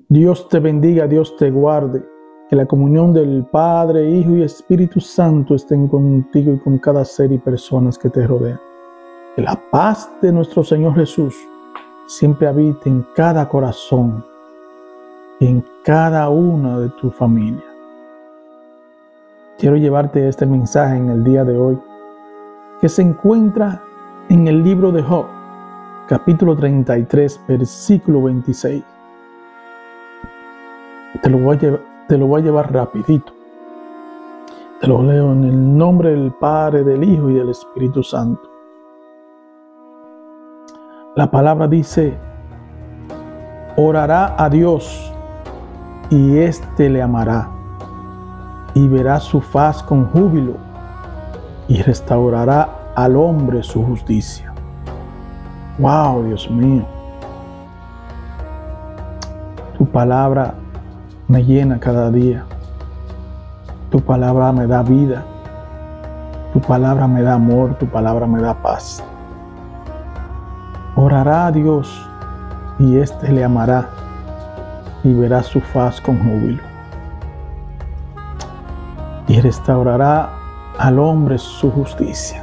Dios te bendiga, Dios te guarde. Que la comunión del Padre, Hijo y Espíritu Santo estén contigo y con cada ser y personas que te rodean. Que la paz de nuestro Señor Jesús siempre habite en cada corazón y en cada una de tu familia. Quiero llevarte este mensaje en el día de hoy, que se encuentra en el libro de Job, capítulo 33, versículo 26. Te lo voy a llevar rapidito. Te lo leo en el nombre del Padre, del Hijo y del Espíritu Santo. La palabra dice: orará a Dios y éste le amará, y verá su faz con júbilo, y restaurará al hombre su justicia. ¡Wow, Dios mío! Tu palabra me llena cada día. Tu palabra me da vida. Tu palabra me da amor. Tu palabra me da paz. Orará a Dios y éste le amará, y verá su faz con júbilo, y restaurará al hombre su justicia.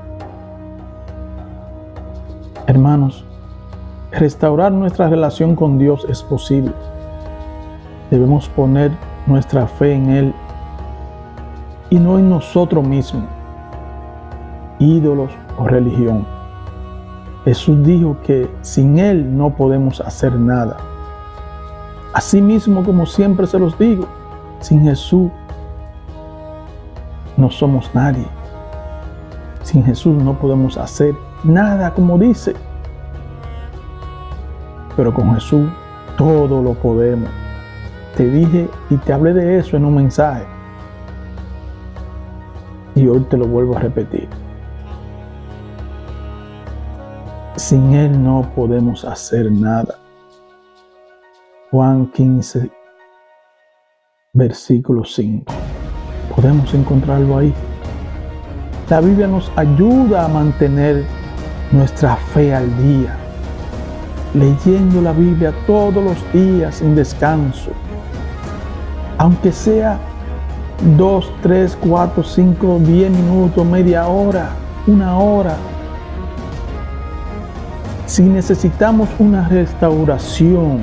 Hermanos, restaurar nuestra relación con Dios es posible. Debemos poner nuestra fe en Él y no en nosotros mismos, ídolos o religión. Jesús dijo que sin Él no podemos hacer nada. Asimismo, como siempre se los digo, sin Jesús no somos nadie. Sin Jesús no podemos hacer nada, como dice. Pero con Jesús todo lo podemos. Te dije y te hablé de eso en un mensaje, y hoy te lo vuelvo a repetir. Sin Él no podemos hacer nada. Juan 15, versículo 5. Podemos encontrarlo ahí. La Biblia nos ayuda a mantener nuestra fe al día, leyendo la Biblia todos los días sin descanso. Aunque sea 2, 3, 4, 5, 10 minutos, media hora, una hora. Si necesitamos una restauración,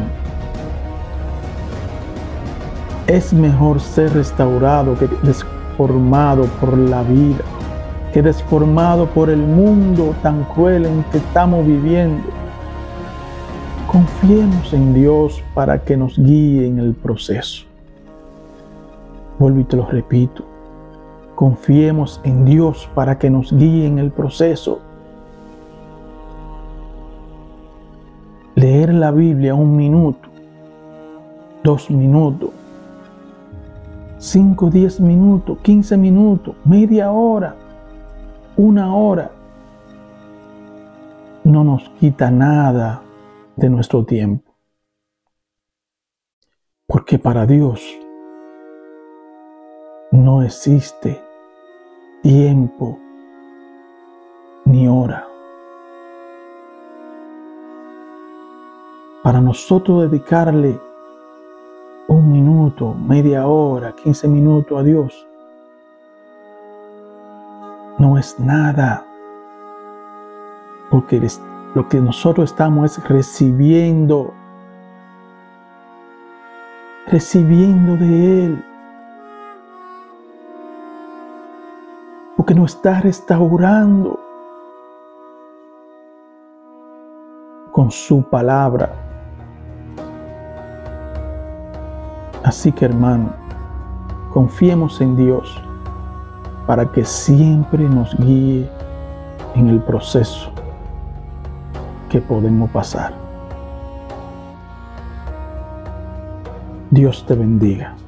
es mejor ser restaurado que desformado por la vida, que desformado por el mundo tan cruel en que estamos viviendo. Confiemos en Dios para que nos guíe en el proceso. Vuelvo y te lo repito. Confiemos en Dios para que nos guíe en el proceso. Leer la Biblia 1 minuto, 2 minutos, 5, 10 minutos, 15 minutos, media hora, 1 hora, no nos quita nada de nuestro tiempo. Porque para Dios no existe tiempo ni hora. Para nosotros dedicarle 1 minuto, media hora, 15 minutos a Dios no es nada, porque lo que nosotros estamos es recibiendo de Él, porque nos está restaurando con su palabra. Así que, hermano, confiemos en Dios para que siempre nos guíe en el proceso que podemos pasar. Dios te bendiga.